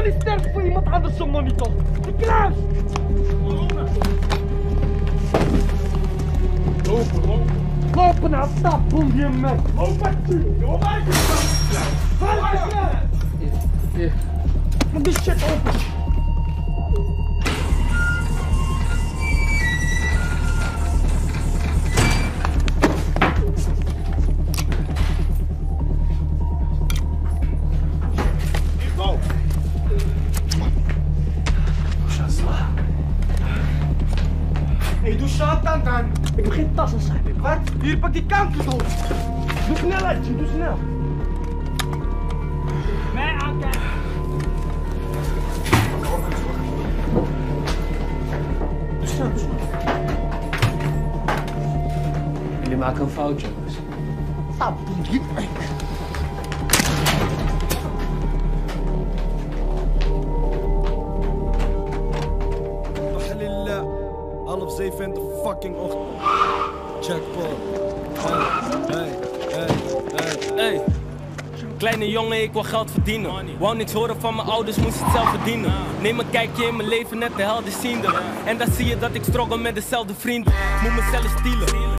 kan niet sterk voor iemand anders zijn monitor. De kruis! Lopen. Lopen naar stap, boem je met. Lopen, joh, waar is het? Hier. Moet die shit open. Hey, doe shot dan. Ik begin tassen zijn. Wat? Hier, pak die kanker door. Doe snel uit, doe snel. Mij aankijken. Doe snel. Jullie maken een fout, jongens. Stap, boem je. Half 7 in de fucking ochtend. Jackpot. Hey. Kleine jongen, ik wil geld verdienen. Wou niks horen van mijn ouders, moest het zelf verdienen. Neem een kijkje in mijn leven, net de helderziende. En dan zie je dat ik struggle met dezelfde vrienden. Moet mezelf stielen,